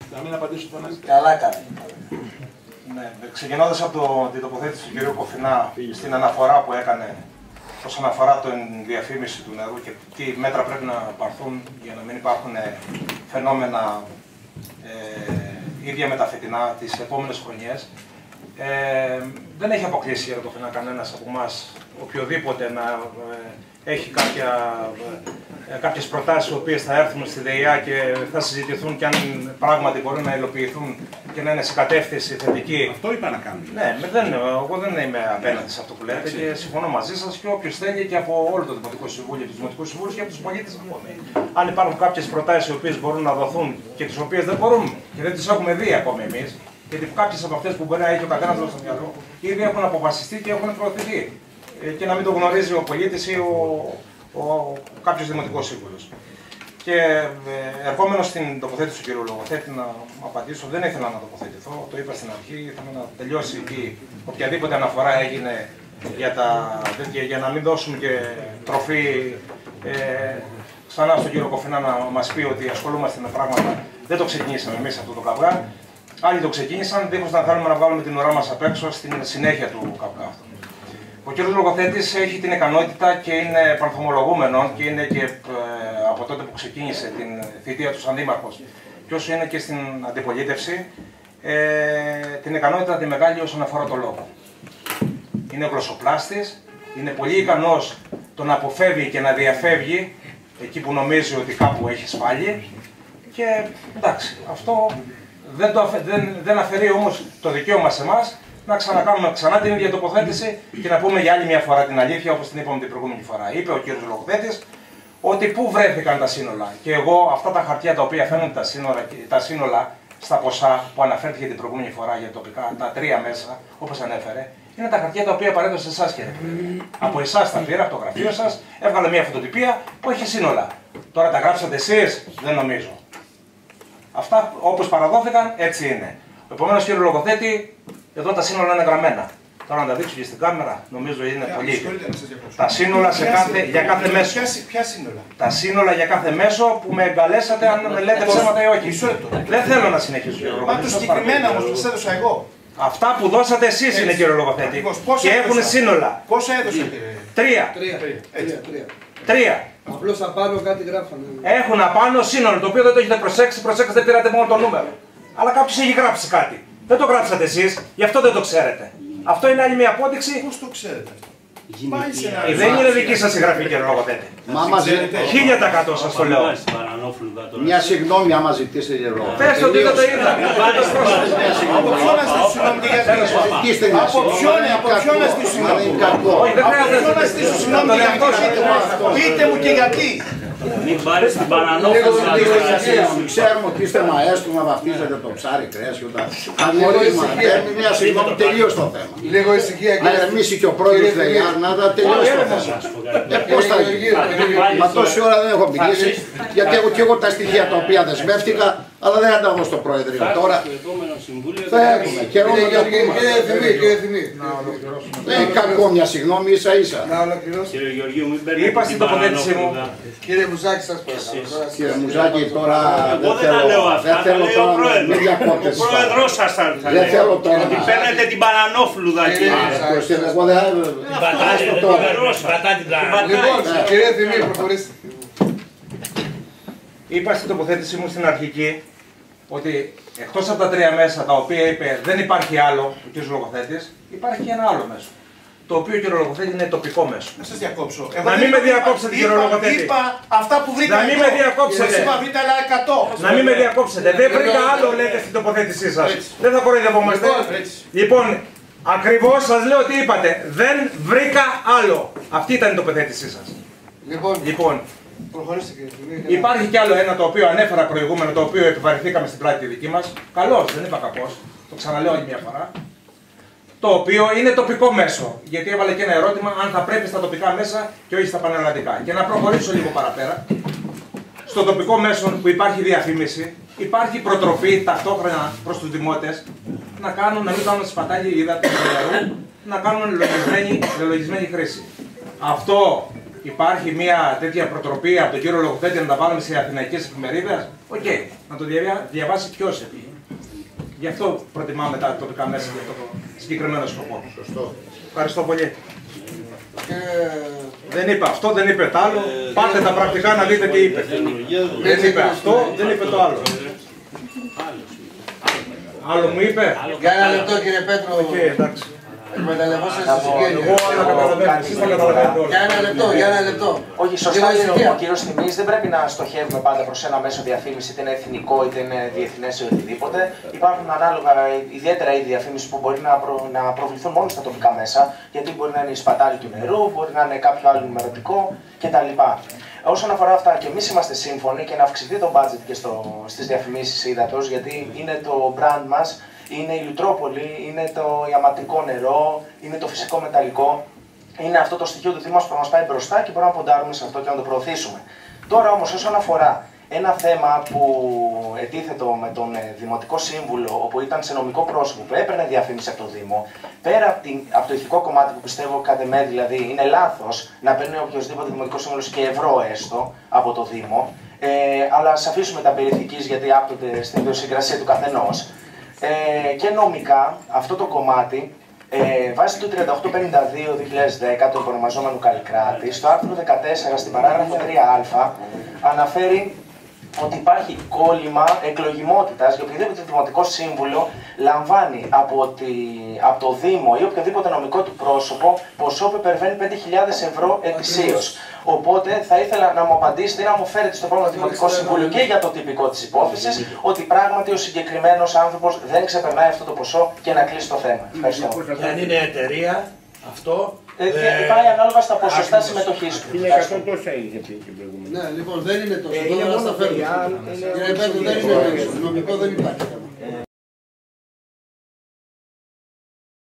Να μην απαντήσω τον άλλο. Καλά κάνει. Ναι, ξεκινώντας από την τοποθέτηση του κ. Κοφινά στην αναφορά που έκανε όσον αφορά την διαφήμιση του νερού και τι μέτρα πρέπει να πάρθουν για να μην υπάρχουν φαινόμενα ίδια με τα φετινά τις επόμενες χρονιές. Δεν έχει αποκλείσει για το Κοφινά κανένας από εμάς οποιοδήποτε να έχει κάποιες προτάσεις οι οποίες θα έρθουν στη ΔΕΙΑ και θα συζητηθούν και αν πράγματι μπορεί να υλοποιηθούν και να είναι σε κατεύθυνση θετική. Αυτό είπα να κάνουμε. Ναι, εγώ δεν είμαι απέναντι σε αυτό που λέτε και συμφωνώ μαζί σας και όποιος θέλει και από όλο το Δημοτικό Συμβούλιο, τους Δημοτικούς Συμβούλους και από τους πολίτες ακόμη. Αν υπάρχουν κάποιες προτάσεις οι οποίες μπορούν να δοθούν και τις οποίες δεν μπορούμε και δεν τις έχουμε δει ακόμη εμείς, γιατί κάποιες από αυτές που μπορεί να έχει ο καθένας στο μυαλό ήδη έχουν αποφασιστεί και έχουν προωθηθεί. Και να μην το γνωρίζει ο πολίτης ή κάποιος δημοτικός σύμβουλος. Και ερχόμενος στην τοποθέτηση του κ. Λογοθέτη να απαντήσω, δεν ήθελα να τοποθετηθώ, το είπα στην αρχή, ήθελα να τελειώσει εκεί οποιαδήποτε αναφορά έγινε για να μην δώσουμε και τροφή ξανά στον κ. Κοφινά να μας πει ότι ασχολούμαστε με πράγματα. Δεν το ξεκινήσαμε εμείς αυτό το καυγά. Άλλοι το ξεκίνησαν, δίχως να θέλουμε να βγάλουμε την ουρά μας απ' έξω στην συνέχεια του καυγά αυτού. Ο κ. Λογοθέτης έχει την ικανότητα και είναι πανθομολογούμενο και είναι και από τότε που ξεκίνησε την θητεία του σαν δήμαρχος και όσο είναι και στην αντιπολίτευση, την ικανότητα τη μεγάλη όσον αφορά το λόγο. Είναι γλωσσοπλάστης, είναι πολύ ικανός το να αποφεύγει και να διαφεύγει εκεί που νομίζει ότι κάπου έχει σφάλει και εντάξει, αυτό δεν αφαιρεί όμως το δικαίωμα σε εμάς να ξανακάνουμε ξανά την ίδια τοποθέτηση και να πούμε για άλλη μια φορά την αλήθεια, όπως την είπαμε την προηγούμενη φορά. Είπε ο κ. Λογοθέτης ότι πού βρέθηκαν τα σύνολα. Και εγώ αυτά τα χαρτιά τα οποία φαίνονται τα σύνολα στα ποσά που αναφέρθηκε την προηγούμενη φορά για τοπικά, τα 3 μέσα, όπως ανέφερε, είναι τα χαρτιά τα οποία παρέδωσε εσάς, κύριε. Από εσάς τα πήρα, από το γραφείο σας, έβγαλε μια φωτοτυπία που έχει σύνολα. Τώρα τα γράψατε εσείς, δεν νομίζω. Αυτά όπως παραδόθηκαν, έτσι είναι. Επομένως, κύριε Λογοθέτη, εδώ τα σύνολα είναι γραμμένα. Τώρα να τα δείξω και στην κάμερα, νομίζω είναι πολύ. Τα σύνολα για κάθε μέσο. Ποια σύνολα? Τα σύνολα για κάθε μέσο που με εγκαλέσατε αν με λέτε ψέματα ή όχι. Δεν θέλω να συνεχίσω, κύριε Λογοθέτη. Μα το συγκεκριμένα όμως που σας έδωσα εγώ. Αυτά που δώσατε εσείς είναι, κύριε Λογοθέτη. Και έχουν σύνολα. Πόσα έδωσα, κύριε? 3. Απλώς απάνω κάτι γράφανε. Έχουν απάνω σύνολο, το οποίο δεν το έχετε προσέξει, δεν πήρατε μόνο το νούμερο. Αλλά κάποιος έχει γράψει κάτι. Δεν το γράψατε εσείς, γι' αυτό δεν το ξέρετε. Αυτό είναι άλλη μια απόδειξη. Πώς το ξέρετε? Δεν είναι δική σας η γραφή, κύριε Λογοθέτη. 1000% σας το λέω. Μια συγγνώμη άμα ζητήσετε, κύριε Λογοθέτη. Πες ότι δεν το είδα. Από ποιον να στήσω συγγνώμη και γιατί? Από ποιον να στήσω συγγνώμη? Δεν χρειάζεται να στήσω συγγνώμη και γιατί? Πείτε μου και γιατί. Μην πάρεις την Πανανόφλουδα. Ξέρουμε ότι είστε μαέστρου να βαφτίζετε το ψάρι, κρέας και τα αγορίσμα. Παίρνει μια συγγνώμη, τελείως το θέμα. Λίγο ησυχία. Να ηρεμήσει και ο πρόεδρος ΔΕΙΑ, να τα τελειώσει το θέμα. Πώς θα γίνει? Μα τόση ώρα δεν έχω μιλήσει, γιατί έχω και εγώ τα στοιχεία τα οποία δεσμεύτηκα, αλλά δεν θα τα δω στο Προεδρείο. Τώρα θα έχουμε καιρό να τα πούμε. Κύριε Θυμή. Δεν είναι κακό μια συγγνώμη ίσα ίσα. Να ολοκληρώσω. Κύριε Γεωργίου, μην παίρνετε Είπα στην τοποθέτησή μου. Κύριε Μουζάκη, σας παρακαλώ. Κύριε Μουζάκη, τώρα εγώ δεν τα λέω αυτά, τα λέει ο πρόεδρος. Ο πρόεδρος σας θα δεν θέλω τώρα να παίρνετε την Πανανόφλουδα, κύριε. Εγώ δεν Λοιπόν, κύριε Θυμή, προχωρήστε. Είπα στην τοποθέτησή μου στην αρχική ότι εκτός από τα 3 μέσα τα οποία είπε δεν υπάρχει άλλο ο κ. Λογοθέτης, υπάρχει και ένα άλλο μέσο. Το οποίο ο κ. Λογοθέτη είναι τοπικό μέσο. Να σας διακόψω. Να μην με διακόψετε, κ. Λογοθέτη. Είπα αυτά που βρήκα. Να μην με διακόψετε. Είπα βρήκα άλλα 100. Να μην με διακόψετε. Δεν βρήκα άλλο, λέτε στην τοποθέτησή σας. Δεν θα κοροϊδευόμαστε. Λοιπόν, ακριβώς σας λέω τι είπατε. Δεν βρήκα άλλο. Αυτή ήταν η τοποθέτησή σας. Λοιπόν, προχωρήστε, κύριε Θυμή. υπάρχει κι άλλο ένα το οποίο ανέφερα προηγούμενο, το οποίο επιβαρυνθήκαμε στην πλάτη τη δική μας. Καλώς, δεν είπα κακώς. Το ξαναλέω άλλη μια φορά. Το οποίο είναι τοπικό μέσο. Γιατί έβαλε και ένα ερώτημα αν θα πρέπει στα τοπικά μέσα και όχι στα πανελλαδικά. Και να προχωρήσω λίγο παραπέρα. Στο τοπικό μέσο που υπάρχει διαφήμιση, υπάρχει προτροπή ταυτόχρονα προς τους δημότες να μην κάνουν σπατάλη ύδατος του νερού, να κάνουν λογισμένη χρήση. Αυτό υπάρχει μια τέτοια προτροπή από τον κύριο Λογοθέτη να τα βάλουμε σε αθηναϊκές εφημερίδες, οκ, να το διαβάσει ποιος επί. Γι' αυτό προτιμάμε τα τοπικά μέσα για αυτό το συγκεκριμένο σκοπό. Σωστό. Ευχαριστώ πολύ. Δεν είπε αυτό, δεν είπε το άλλο. Πάτε τα πρακτικά να δείτε τι είπε. Δεν είπε αυτό, δεν είπε το άλλο. Άλλο μου είπε. Για ένα λεπτό κύριε Πέτρο. Εντάξει. Εκμεταλλευόσαστε τη συγγένεια. Εγώ όλα καταλαβαίνω, εσείς τα καταλαβαίνετε όλα. Για ένα λεπτό. Όχι, σωστά λέει ο κύριος Θημής, δεν πρέπει να στοχεύουμε πάντα προς ένα μέσο διαφήμιση, είτε είναι εθνικό είτε είναι διεθνές ή οτιδήποτε. Υπάρχουν ανάλογα ιδιαίτερα είδη διαφήμιση που μπορεί να προβληθούν μόνο στα τοπικά μέσα, γιατί μπορεί να είναι η σπατάλη του νερού, μπορεί να είναι κάποιο άλλο ενημερωτικό κτλ. Όσον αφορά αυτά, και εμείς είμαστε σύμφωνοι και να αυξηθεί το budget και στις διαφημίσεις ύδατος, γιατί είναι το brand μας. Είναι η Λουτρόπολη, είναι το ιαματικό νερό, είναι το φυσικό μεταλλικό. Είναι αυτό το στοιχείο του Δήμου που μας πάει μπροστά και μπορούμε να ποντάρουμε σε αυτό και να το προωθήσουμε. Τώρα όμως, όσον αφορά ένα θέμα που ετίθετο με τον Δημοτικό Σύμβουλο, όπου ήταν σε νομικό πρόσωπο που έπαιρνε διαφήμιση από το Δήμο, πέρα από το ηθικό κομμάτι που πιστεύω κατ' εμέ δηλαδή είναι λάθος να παίρνει οποιοδήποτε Δημοτικό Σύμβουλο και ευρώ έστω από το Δήμο, αλλά ας αφήσουμε τα περί ηθικής γιατί άπτονται στην ιδιοσυγκρασία του καθενός. Και νομικά αυτό το κομμάτι βάσει του 3852-2010 του επωνομαζόμενου Καλλικράτη, στο άρθρο 14 στην παράγραφο 3α αναφέρει ότι υπάρχει κόλλημα εκλογιμότητας για οποιοδήποτε δημοτικό σύμβουλο λαμβάνει από το Δήμο ή οποιοδήποτε νομικό του πρόσωπο ποσό που υπερβαίνει 5.000 ευρώ ετησίως. Οπότε θα ήθελα να μου απαντήσετε ή να μου φέρετε στο επόμενο Δημοτικό Συμβούλιο και για το τυπικό της υπόθεσης ότι πράγματι ο συγκεκριμένος άνθρωπος δεν ξεπερνάει αυτό το ποσό και να κλείσει το θέμα. Ευχαριστώ. Και αν είναι εταιρεία, αυτό. Πάει ανάλογα στα ποσοστά συμμετοχής του. Είναι 100 τόσα είχε πει και προηγούμενο. Ναι, λοιπόν, δεν είναι τόσο. Είναι μόνο Κύριε Πέτρο, δεν είναι τόσο. Νομικό δεν υπάρχει.